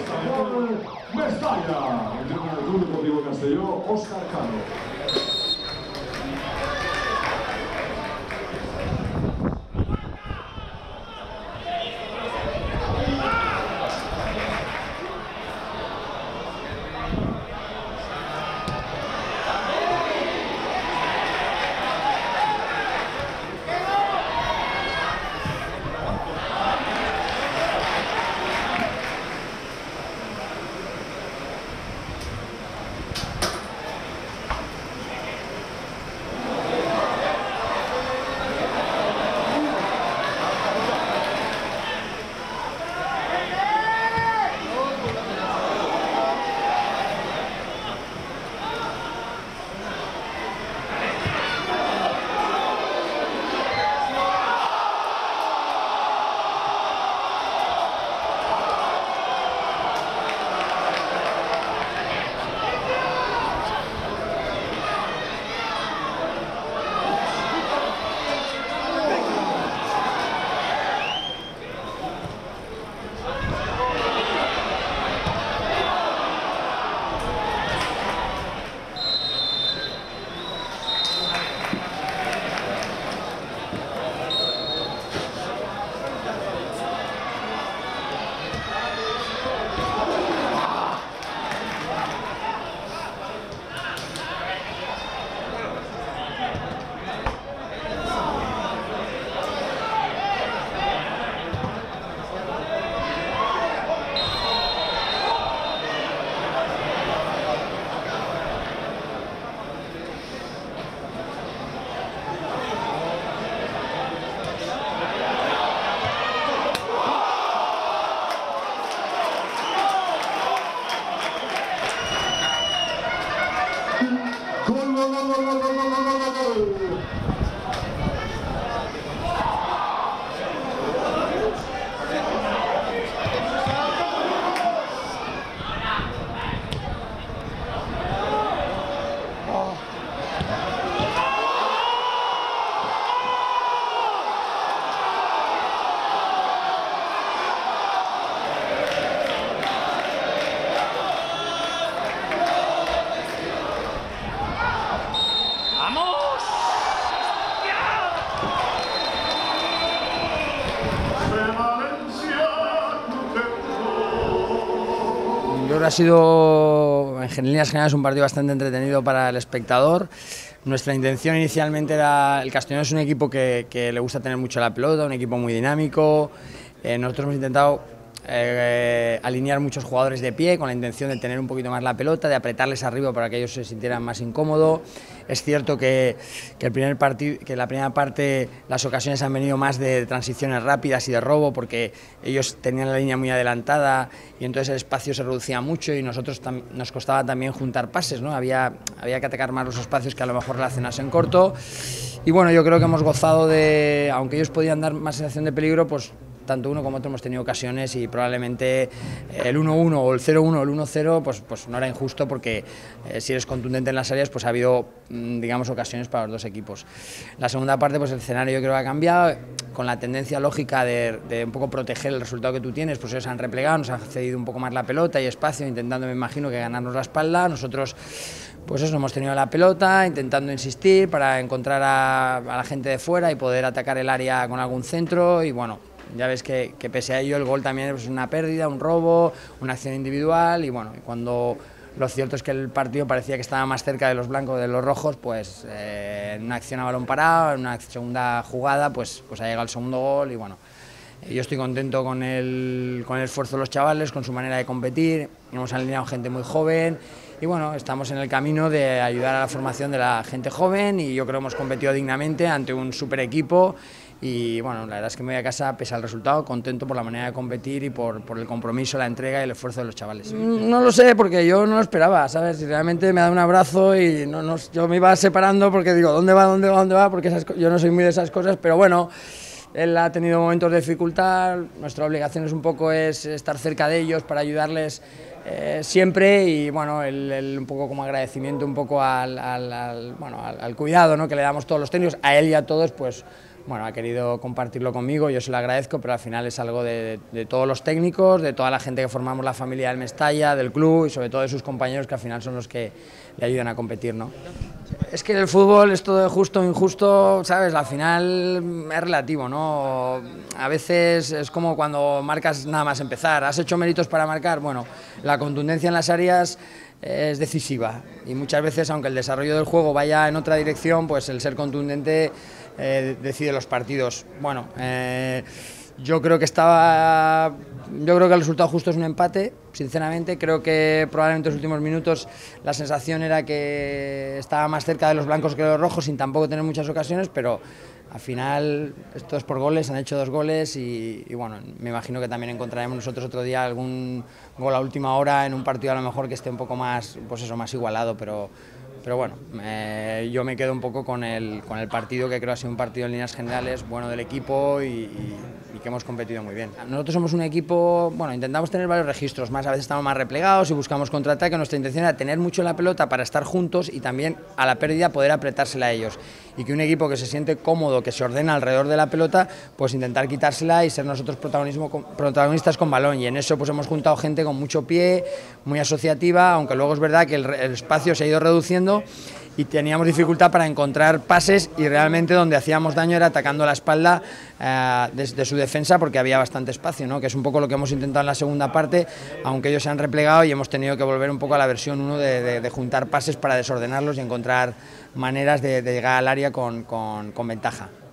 Por Mestalla, el Club Deportivo Castelló, Óscar Cano. Yo creo que ha sido, en líneas generales, un partido bastante entretenido para el espectador. Nuestra intención inicialmente era, el Castellón es un equipo que le gusta tener mucho la pelota, un equipo muy dinámico. Nosotros hemos intentado alinear muchos jugadores de pie con la intención de tener un poquito más la pelota, de apretarles arriba para que ellos se sintieran más incómodos. Es cierto que la primera parte las ocasiones han venido más de transiciones rápidas y de robo, porque ellos tenían la línea muy adelantada y entonces el espacio se reducía mucho y nosotros nos costaba también juntar pases, ¿no? Había que atacar más los espacios que a lo mejor relacionarse en corto. Y bueno, yo creo que hemos gozado de, aunque ellos podían dar más sensación de peligro, pues tanto uno como otro hemos tenido ocasiones y probablemente el 1-1 o el 0-1 o el 1-0 pues no era injusto, porque si eres contundente en las áreas pues ha habido, digamos, ocasiones para los dos equipos. La segunda parte pues el escenario yo creo que ha cambiado, con la tendencia lógica de un poco proteger el resultado que tú tienes, pues ellos han replegado, nos han cedido un poco más la pelota y espacio, intentando, me imagino, que ganarnos la espalda. Nosotros pues eso, hemos tenido la pelota, intentando insistir para encontrar a la gente de fuera y poder atacar el área con algún centro. Y bueno, ya ves que pese a ello el gol también es una pérdida, un robo, una acción individual. Y bueno, cuando lo cierto es que el partido parecía que estaba más cerca de los blancos que de los rojos, pues en una acción a balón parado, en una segunda jugada, pues ha llegado el segundo gol. Y bueno, yo estoy contento con el esfuerzo de los chavales, con su manera de competir. Hemos alineado gente muy joven y bueno, estamos en el camino de ayudar a la formación de la gente joven, y yo creo que hemos competido dignamente ante un super equipo. Y bueno, la verdad es que me voy a casa, pese al resultado, contento por la manera de competir y por el compromiso, la entrega y el esfuerzo de los chavales. No lo sé, porque yo no lo esperaba, ¿sabes? Y realmente me ha dado un abrazo y yo me iba separando porque digo, ¿dónde va? Porque yo no soy muy de esas cosas, pero bueno, él ha tenido momentos de dificultad. Nuestra obligación un poco es estar cerca de ellos para ayudarles siempre, y bueno, un poco como agradecimiento un poco al cuidado, ¿no?, que le damos todos los técnicos, a él y a todos, pues bueno, ha querido compartirlo conmigo, yo se lo agradezco, pero al final es algo de todos los técnicos, de toda la gente que formamos la familia del Mestalla, del club y sobre todo de sus compañeros que al final son los que le ayudan a competir, ¿no? Es que en el fútbol esto de justo o injusto, ¿sabes? Al final es relativo, ¿no? A veces es como cuando marcas nada más empezar. ¿Has hecho méritos para marcar? Bueno, la contundencia en las áreas es decisiva y muchas veces, aunque el desarrollo del juego vaya en otra dirección, pues el ser contundente decide los partidos. Bueno, yo creo que el resultado justo es un empate, sinceramente. Creo que probablemente en los últimos minutos la sensación era que estaba más cerca de los blancos que de los rojos, sin tampoco tener muchas ocasiones, pero al final esto es por goles, han hecho 2 goles y bueno, me imagino que también encontraremos nosotros otro día algún gol a última hora en un partido a lo mejor que esté un poco más, pues eso, más igualado, pero bueno, yo me quedo un poco con el partido, que creo ha sido un partido en líneas generales bueno del equipo y que hemos competido muy bien. Nosotros somos un equipo, bueno, intentamos tener varios registros, a veces estamos más replegados y buscamos contraataque. Nuestra intención era tener mucho la pelota para estar juntos y también a la pérdida poder apretársela a ellos. Y que un equipo que se siente cómodo, que se ordena alrededor de la pelota, pues intentar quitársela y ser nosotros protagonistas con balón. Y en eso pues hemos juntado gente con mucho pie, muy asociativa, aunque luego es verdad que el espacio se ha ido reduciendo y teníamos dificultad para encontrar pases y realmente donde hacíamos daño era atacando la espalda de su defensa porque había bastante espacio, ¿no? Que es un poco lo que hemos intentado en la segunda parte, aunque ellos se han replegado y hemos tenido que volver un poco a la versión 1 de juntar pases para desordenarlos y encontrar maneras de llegar al área con ventaja.